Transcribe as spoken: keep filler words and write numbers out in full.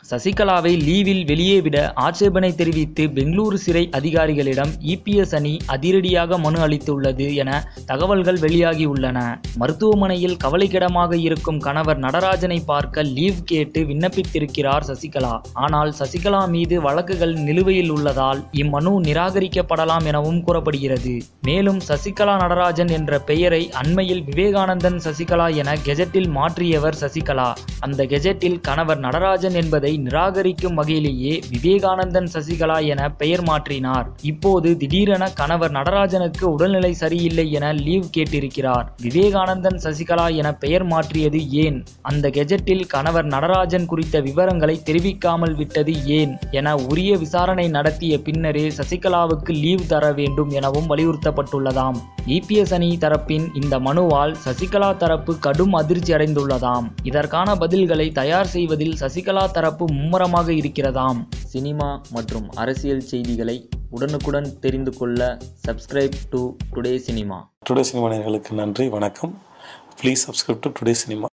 சசிகலாவை லீவில் வெளியே விட ஆட்சேபனை தெரிவித்து பெங்களூரு சிறை அதிகாரிகளிடம் இபிஎஸ் அணி அதிரடியாக மனு அளித்துள்ளது என தகவல்கள் வெளியாகியுள்ளன. மருத்துவமனையில் கவலைக்கிடமாக இருக்கும் கணவர் நடராஜனை பார்க்க லீவ் கேட்டு விண்ணப்பித்திருக்கிறார் சசிகலா. ஆனால் சசிகலா மீது வழக்குகள் நிலுவையில் உள்ளதால் இம்மனு நிராகரிக்கப்படலாம் எனவும் கூறப்படுகிறது. மேலும் சசிகலா நடராஜன் என்ற பெயரை அண்மையில் விவேகானந்தன் சசிகலா என கெஜெட்டில் மாற்றியவர் சசிகலா. அந்த கெஜெட்டில் கணவர் நடராஜன் என்பதை நிராகரிக்கும் வகையிலேயே விவேகானந்தன் சசிகலா என பெயர் மாற்றினார். இப்போது திடீரென கணவர் நடராஜனுக்கு உடல்நிலை சரியில்லை என லீவ் கேட்டிருக்கிறார். விவேகானந்தன் சசிகலா என பெயர் மாற்றியது ஏன்? அந்த கெஜெட்டில் கணவர் நடராஜன் குறித்த விவரங்களை தெரிவிக்காமல் விட்டது ஏன் என உரிய விசாரணை நடத்திய பின்னரே சசிகலாவுக்கு லீவ் தர வேண்டும் எனவும் வலியுறுத்தப்பட்டுள்ளதாம். இபிஎஸ் அணி தரப்பின் இந்த மனுவால் சசிகலா தரப்பு கடும் அதிர்ச்சி அடைந்துள்ளதாம். இதற்கான பதில்களை தயார் செய்வதில் சசிகலா தரப்பு மும்முரமாக இருக்கிறதாம். சினிமா மற்றும் அரசியல் செய்திகளை உடனுக்குடன் தெரிந்து கொள்ள subscribe to Today Cinema. Today Cinema நேயர்களுக்கு நன்றி, வணக்கம். Please subscribe to Today cinema.